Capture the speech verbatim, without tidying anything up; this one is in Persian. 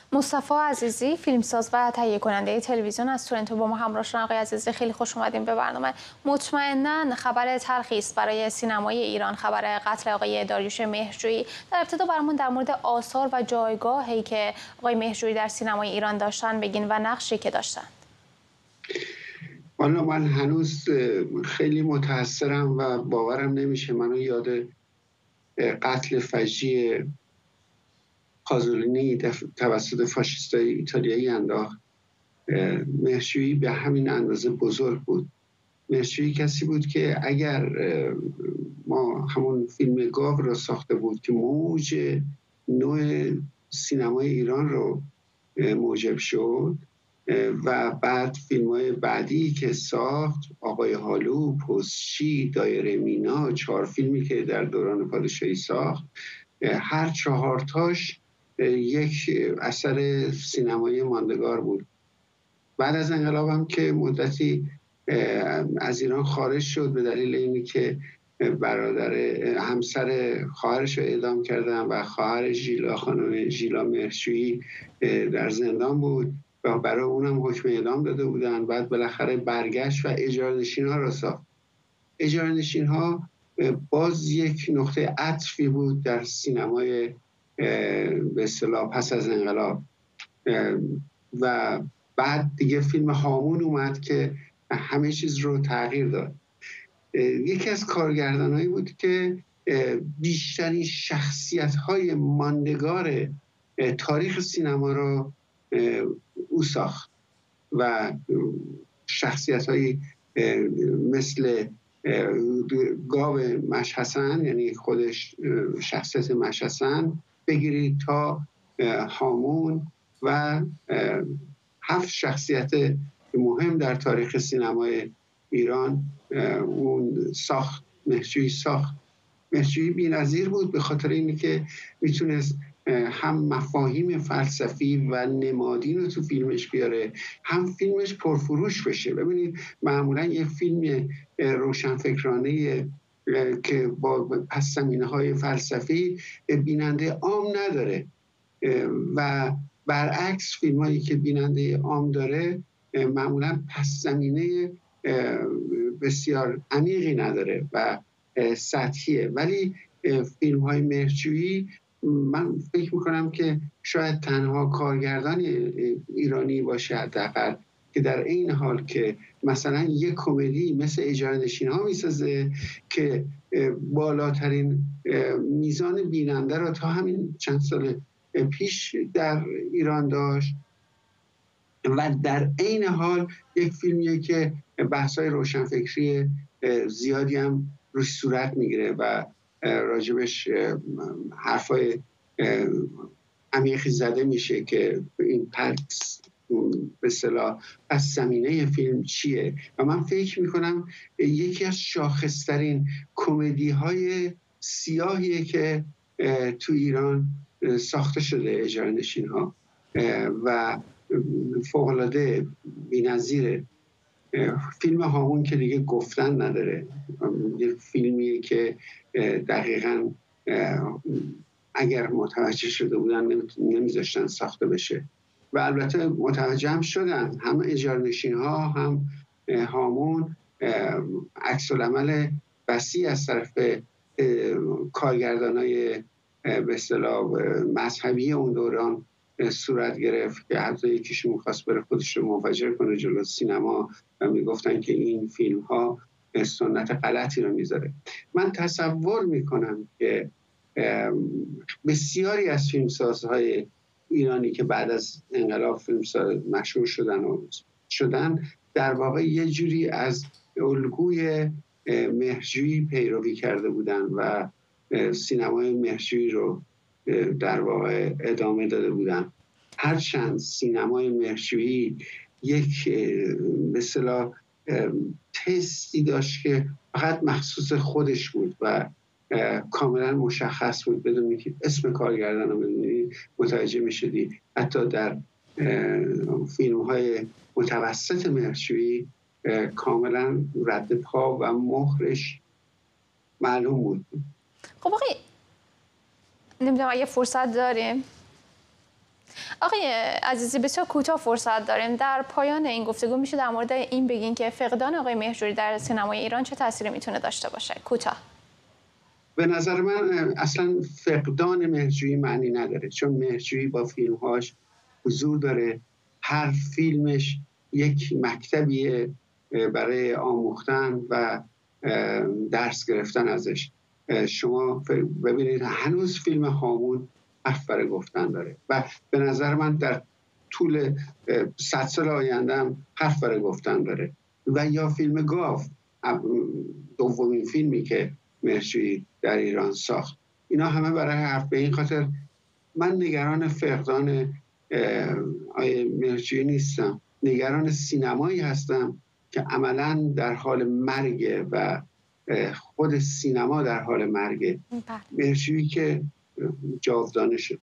مصطفی عزیزی فیلمساز و تهیه کننده تلویزیون از تورنتو با ما همراه شدن. آقای عزیزی خیلی خوش اومدین به برنامه. مطمئنا خبر تلخی است برای سینمای ایران، خبر قتل آقای داریوش مهرجویی. در ابتدا برامون در مورد آثار و جایگاهی که آقای مهرجویی در سینمای ایران داشتن بگین و نقشی که داشتن. والا من هنوز خیلی متاثرم و باورم نمیشه منو یاد قتل فجیع پازولینی توسط فاشیستای ایتالیایی انداخت. مهرجویی به همین اندازه بزرگ بود. مهرجویی کسی بود که اگر ما همون فیلم گاو را ساخته بود که موج نوع سینمای ایران رو موجب شد و بعد فیلم‌های بعدی که ساخت، آقای هالو، پستچی، دایره مینا، چهار فیلمی که در دوران پادشاهی ساخت، هر چهارتاش یک اثر سینمایی ماندگار بود. بعد از انقلاب هم که مدتی از ایران خارج شد به دلیل اینی که برادر همسر خواهرش رو اعدام کردن و خواهر ژیلا، خانم ژیلا مهرجویی در زندان بود و برای اونم حکم اعدام داده بودن. بعد بالاخره برگشت و اجاره‌نشین ها را ساخت. اجاره‌نشین ها باز یک نقطه عطفی بود در سینمای به اصطلاح پس از انقلاب و بعد دیگه فیلم هامون اومد که همه چیز رو تغییر داد. یکی از کارگردانایی بود که بیشترین شخصیت‌های ماندگار تاریخ سینما رو او ساخت و شخصیت‌هایی مثل گاو مشحسن، یعنی خودش شخصیت مشحسن بگیرید، تا هامون و هفت شخصیت مهم در تاریخ سینمای ایران اون ساخت. مهرجویی ساخت. مهرجویی بی‌نظیر بود به خاطر اینی که میتونست هم مفاهیم فلسفی و نمادین رو تو فیلمش بیاره، هم فیلمش پرفروش بشه. ببینید معمولا یه فیلم روشنفکرانه که با پس زمینه‌های فلسفی بیننده عام نداره و برعکس فیلمایی که بیننده عام داره معمولا پس زمینه بسیار عمیقی نداره و سطحیه. ولی فیلم های مهرجویی من فکر میکنم که شاید تنها کارگردان ایرانی باشه حداقل که در این حال که مثلا یک کمدی مثل اجاره‌نشین ها میسازه که بالاترین میزان بیننده را تا همین چند سال پیش در ایران داشت و در عین حال یک فیلمیه که بحث‌های روشنفکری زیادی هم روش صورت میگیره و راجبش حرفای عمیقی زده میشه که این پس به اصطلاح پس زمینه فیلم چیه. و من فکر میکنم یکی از شاخصترین کمدی های سیاهیه که تو ایران ساخته شده، اجاره‌نشین ها، و فوق‌العاده بی‌نظیره. فیلم هامون که دیگه گفتن نداره، یه فیلمیه که دقیقاً اگر متوجه شده بودن نمیذاشتن ساخته بشه و البته متوجه هم شدن، هم اجاره‌نشین ها هم هامون. عکس العمل وسیع از طرف کارگردانای به اصطلاح مذهبی اون دوران صورت گرفت که حتی یکیشون می‌خواست بره خودش رو منفجر کنه جلو سینما و میگفتن که این فیلم ها سنت غلطی رو میذاره. من تصور میکنم که بسیاری از فیلمسازهای ایرانی که بعد از انقلاب فیلمساز مشهور شدن و شدن در واقع یه جوری از الگوی مهرجویی پیروی کرده بودن و سینمای مهرجویی رو در واقع ادامه داده بودن. هرچند سینمای مهرجویی یک به اصطلاح تستی داشت که فقط مخصوص خودش بود و کاملا مشخص بود، بدون اینکه اسم کارگردان رو بدونی متوجه میشدی. حتی در فیلم های متوسط مهرجویی کاملا رد پا و مهرش معلوم بود. خب آقای نمیدونم اگه فرصت داریم آقای عزیزی بسیار کوتاه فرصت داریم. در پایان این گفتگو میشه در مورد این بگین که فقدان آقای مهرجویی در سینمای ایران چه تأثیری میتونه داشته باشه؟ کوتاه. به نظر من اصلا فقدان مهرجویی معنی نداره، چون مهرجویی با فیلمهاش حضور داره. هر فیلمش یک مکتبیه برای آموختن و درس گرفتن ازش. شما ببینید هنوز فیلم هامون حرف برای گفتن داره و به نظر من در طول صد سال آینده هم حرف برای گفتن داره. و یا فیلم گاو، دومین فیلمی که مهرجویی در ایران ساخت، اینا همه برای حرف. به این خاطر من نگران فقدان آقای مهرجویی نیستم، نگران سینمایی هستم که عملاً در حال مرگه و خود سینما در حال مرگه. مهرجویی که جاودانه شد.